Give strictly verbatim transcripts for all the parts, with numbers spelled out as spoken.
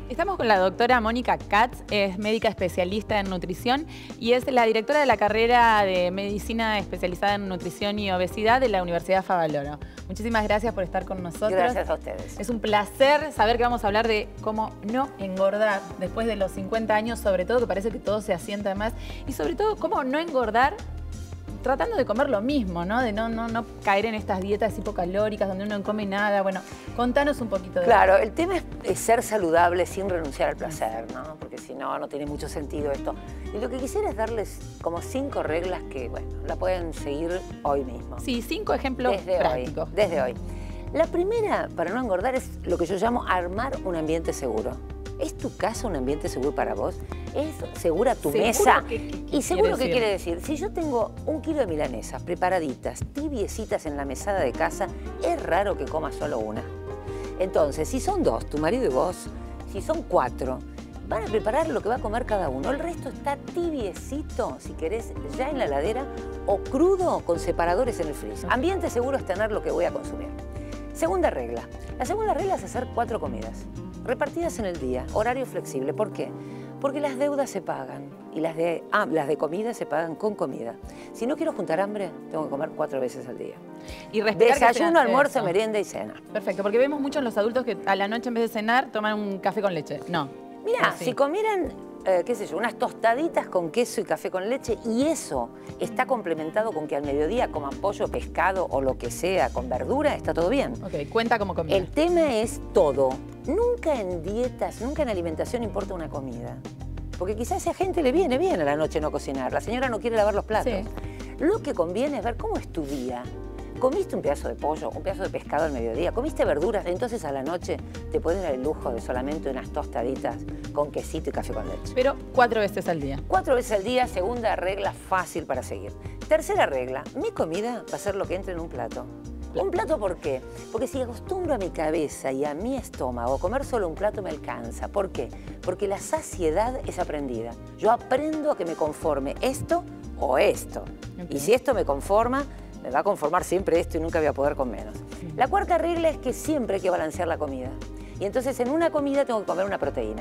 Estamos con la doctora Mónica Katz, es médica especialista en nutrición y es la directora de la carrera de medicina especializada en nutrición y obesidad de la Universidad Favaloro. Muchísimas gracias por estar con nosotros. Gracias a ustedes. Es un placer saber que vamos a hablar de cómo no engordar después de los cincuenta años, sobre todo, que parece que todo se asienta más, y sobre todo cómo no engordar tratando de comer lo mismo, ¿no? De no, no, no caer en estas dietas hipocalóricas donde uno no come nada. Bueno, contanos un poquito de Claro, eso. el tema es, es ser saludable sin renunciar al placer, ¿no? Porque si no, no tiene mucho sentido esto. Y lo que quisiera es darles como cinco reglas que, bueno, la pueden seguir hoy mismo. Sí, cinco ejemplos desde prácticos. Hoy, desde hoy. La primera, para no engordar, es lo que yo llamo armar un ambiente seguro. ¿Es tu casa un ambiente seguro para vos? ¿Es segura tu ¿Seguro mesa? que, que, y seguro que decir? quiere decir, si yo tengo un kilo de milanesas preparaditas, tibiecitas en la mesada de casa, es raro que comas solo una. Entonces, si son dos, tu marido y vos, si son cuatro, van a preparar lo que va a comer cada uno. El resto está tibiecito, si querés, ya en la heladera o crudo con separadores en el freezer. Ambiente seguro es tener lo que voy a consumir. Segunda regla. La segunda regla es hacer cuatro comidas, repartidas en el día, horario flexible. ¿Por qué? Porque las deudas se pagan y las de, ah, las de comida se pagan con comida. Si no quiero juntar hambre, tengo que comer cuatro veces al día. Y respetar desayuno, almuerzo, eso. merienda y cena. Perfecto, porque vemos muchos en los adultos que a la noche en vez de cenar toman un café con leche. No. Mira, sí. si comieran, eh, qué sé yo, unas tostaditas con queso y café con leche y eso está complementado con que al mediodía coman pollo, pescado o lo que sea con verdura, está todo bien. Ok, cuenta como comida. El tema es todo. Nunca en dietas, nunca en alimentación importa una comida. Porque quizás a esa gente le viene bien a la noche no cocinar. La señora no quiere lavar los platos. Sí. Lo que conviene es ver cómo es tu día. ¿Comiste un pedazo de pollo, un pedazo de pescado al mediodía? ¿Comiste verduras? Entonces a la noche te puedes dar el lujo de solamente unas tostaditas con quesito y café con leche. Pero cuatro veces al día. Cuatro veces al día, segunda regla fácil para seguir. Tercera regla, mi comida va a ser lo que entre en un plato. ¿Un plato por qué? Porque si acostumbro a mi cabeza y a mi estómago comer solo un plato me alcanza. ¿Por qué? Porque la saciedad es aprendida. Yo aprendo a que me conforme esto o esto. Okay. Y si esto me conforma, me va a conformar siempre esto y nunca voy a poder con menos. Sí. La cuarta regla es que siempre hay que balancear la comida. Y entonces en una comida tengo que comer una proteína.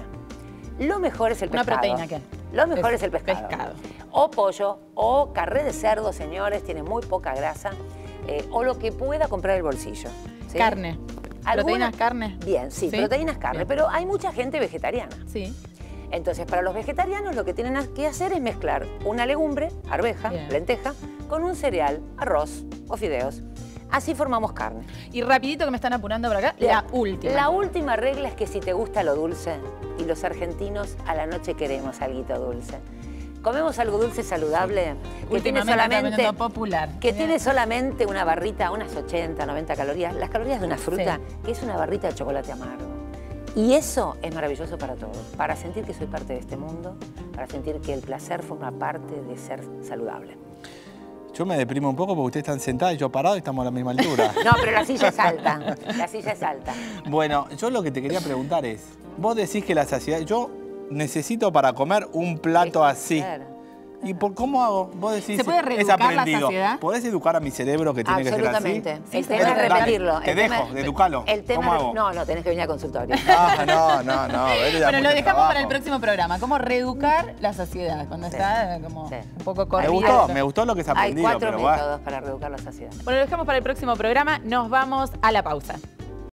Lo mejor es el pescado. ¿Una proteína qué? Lo mejor es, es el pescado. pescado. O pollo, o carré de cerdo, señores, tiene muy poca grasa. Eh, o lo que pueda comprar el bolsillo. ¿Sí? Carne. ¿Proteínas, carne? Bien, sí, ¿Sí? proteínas, carne. Bien. Pero hay mucha gente vegetariana. Sí. Entonces, para los vegetarianos lo que tienen que hacer es mezclar una legumbre, arveja, Bien. lenteja, con un cereal, arroz o fideos. Así formamos carne. Y rapidito que me están apurando por acá, la, la última. La última regla es que si te gusta lo dulce, y los argentinos a la noche queremos alguito dulce. Comemos algo dulce saludable que tiene solamente popular. que tiene solamente una barrita, unas ochenta, noventa calorías, las calorías de una fruta, sí. que es una barrita de chocolate amargo. Y eso es maravilloso para todos, para sentir que soy parte de este mundo, para sentir que el placer forma parte de ser saludable. Yo me deprimo un poco porque ustedes están sentados y yo parado y estamos a la misma altura. No, pero la silla es alta, la silla es alta. Bueno, yo lo que te quería preguntar es, vos decís que la saciedad, yo necesito para comer un plato así. Claro. ¿Y por cómo hago? Vos decís, ¿se puede reeducar la saciedad? ¿Podés educar a mi cerebro que tiene que ser así? Absolutamente. Sí, el tema es repetirlo. Te el dejo, tema, de educarlo. El tema, ¿Cómo hago? No, no, tenés que venir al consultorio. No, no, no, no. Bueno, lo dejamos trabajo. para el próximo programa. ¿Cómo reeducar la saciedad? Cuando sí. está como sí. un poco corrido. Me gustó, me gustó lo que se ha aprendido. Hay cuatro pero métodos va. para reeducar la saciedad. Bueno, lo dejamos para el próximo programa. Nos vamos a la pausa.